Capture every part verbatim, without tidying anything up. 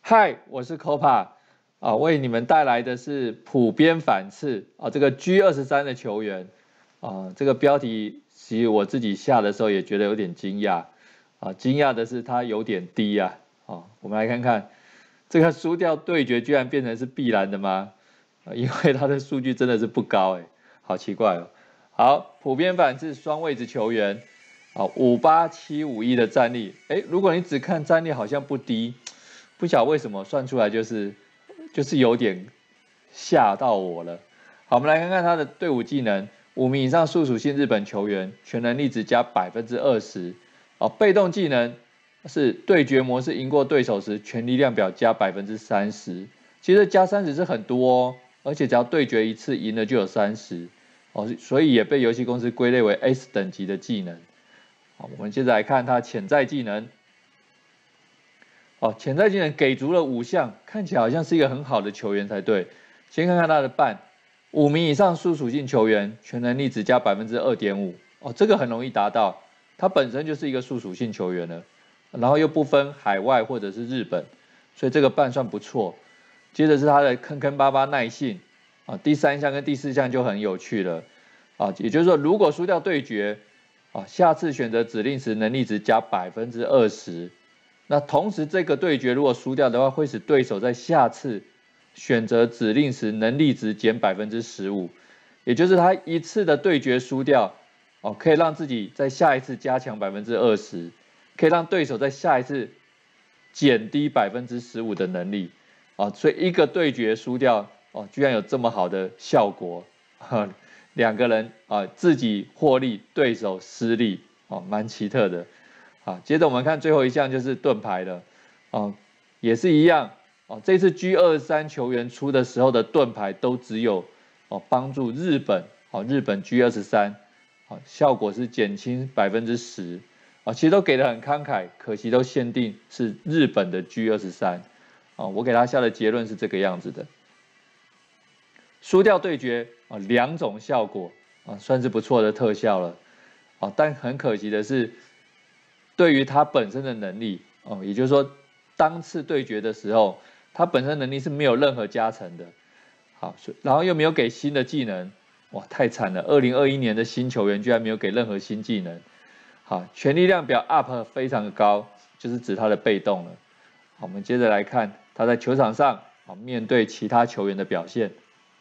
嗨，我是 Copa 啊，为你们带来的是普边反次啊，这个 G 二十三的球员啊，这个标题其实我自己下的时候也觉得有点惊讶啊，惊讶的是他有点低啊啊，我们来看看这个输掉对决居然变成是必然的吗？啊，因为他的数据真的是不高哎，好奇怪哦。好，普边反次双位置球员啊，五八七五一的战力，哎，如果你只看战力好像不低。不晓得为什么算出来就是就是有点吓到我了。好，我们来看看他的队伍技能：五名以上速属性日本球员，全能力值加百分之二十。哦，被动技能是对决模式赢过对手时，全力量表加百分之三十。其实加三十是很多哦，而且只要对决一次赢了就有三十。哦，所以也被游戏公司归类为 S 等级的技能。好，我们接着来看他潜在技能。哦，潜在技能给足了五项，看起来好像是一个很好的球员才对。先看看他的伴，五名以上速属性球员，全能力只加百分之二点五。哦，这个很容易达到，他本身就是一个速属性球员了，然后又不分海外或者是日本，所以这个伴算不错。接着是他的坑坑巴巴耐性，啊，第三项跟第四项就很有趣了，啊，也就是说如果输掉对决，啊，下次选择指令时能力值加百分之二十。那同时，这个对决如果输掉的话，会使对手在下次选择指令时能力值减百分之十五，也就是他一次的对决输掉，哦，可以让自己在下一次加强百分之二十，可以让对手在下一次减低百分之十五的能力，啊，所以一个对决输掉，哦，居然有这么好的效果，哈，两个人啊自己获利，对手失利，哦，蛮奇特的。好，接着我们看最后一项就是盾牌了，哦，也是一样，哦，这次 G 二十三球员出的时候的盾牌都只有哦帮助日本，哦日本 G 二十三，哦效果是减轻百分之十，啊其实都给的很慷慨，可惜都限定是日本的 G 二十三，啊我给他下的结论是这个样子的，输掉对决啊两种效果啊算是不错的特效了，啊但很可惜的是。对于他本身的能力哦，也就是说，当次对决的时候，他本身能力是没有任何加成的。好，然后又没有给新的技能，哇，太惨了！二零二一年的新球员居然没有给任何新技能。好，全力量表 up 非常的高，就是指他的被动了。好，我们接着来看他在球场上啊面对其他球员的表现。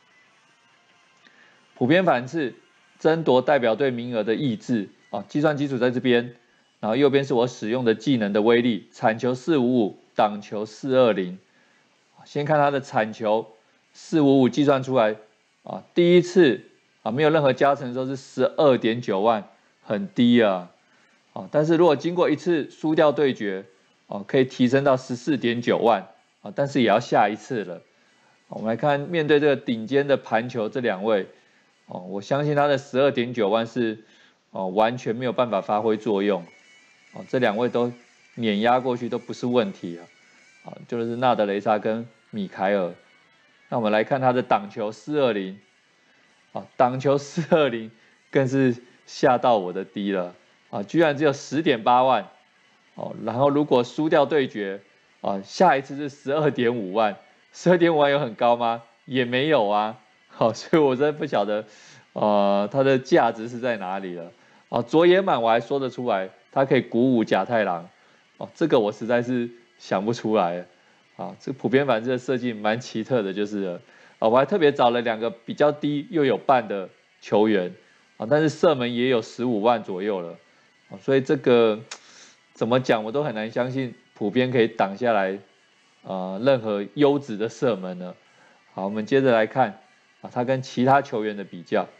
普遍反次，争夺代表队名额的意志啊，计算基础在这边。然后右边是我使用的技能的威力，铲球四五五，挡球四二零。先看它的铲球四五五计算出来啊，第一次啊没有任何加成的时候是十二点九万，很低啊。啊，但是如果经过一次输掉对决，啊可以提升到十四点九万啊，但是也要下一次了。我们来看面对这个顶尖的盘球这两位，哦，我相信他的十二点九万是哦完全没有办法发挥作用。哦，这两位都碾压过去都不是问题啊，啊，就是纳德雷莎跟米凯尔。那我们来看他的挡球四二零，啊，挡球四二零更是吓到我的低了，啊，居然只有十点八万，哦，然后如果输掉对决，啊，下一次是十二点五万，十二点五万有很高吗？也没有啊，好，所以我真的不晓得，呃，它的价值是在哪里了。啊，佐野满我还说得出来。他可以鼓舞甲太郎，哦，这个我实在是想不出来，啊，这普遍反这个设计蛮奇特的，就是了，啊，我还特别找了两个比较低又有伴的球员，啊，但是射门也有十五万左右了，啊，所以这个怎么讲我都很难相信普遍可以挡下来，啊，任何优质的射门呢。好，我们接着来看，啊，他跟其他球员的比较，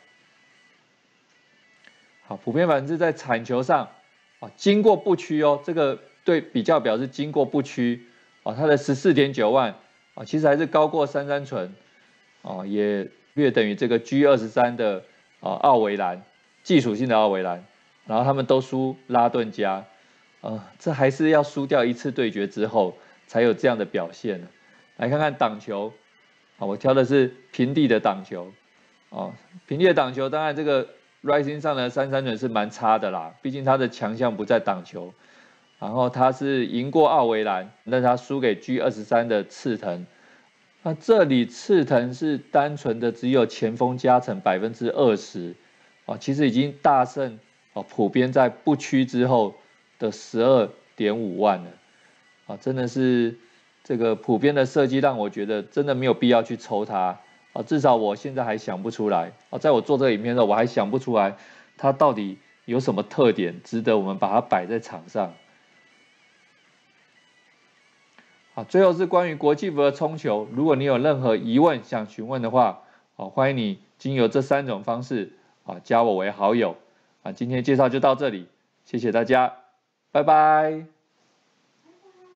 好，普遍反是在铲球上。啊，经过不屈哦，这个对比较表示经过不屈，啊，它的十四点九万，啊，其实还是高过三三纯，啊，也略等于这个 G 二十三的啊奥维兰，技术性的奥维兰，然后他们都输拉顿加，啊，这还是要输掉一次对决之后才有这样的表现。来看看挡球，啊，我挑的是平地的挡球，啊，平地的挡球，当然这个。Rising 上的三三准是蛮差的啦，毕竟他的强项不在挡球， 然后他是赢过奥维兰，但他输给 G 二十三的刺藤。那这里刺藤是单纯的只有前锋加成百分之二十，啊，其实已经大胜哦普边在不屈之后的十二点五万了，啊，真的是这个普边的设计让我觉得真的没有必要去抽它，啊，至少我现在还想不出来，啊，在我做这个影片的时候我还想不出来它到底有什么特点值得我们把它摆在场上。好，最后是关于国际服的冲球，如果你有任何疑问想询问的话，好，欢迎你经由这三种方式啊加我为好友。啊，今天介绍就到这里，谢谢大家，拜拜。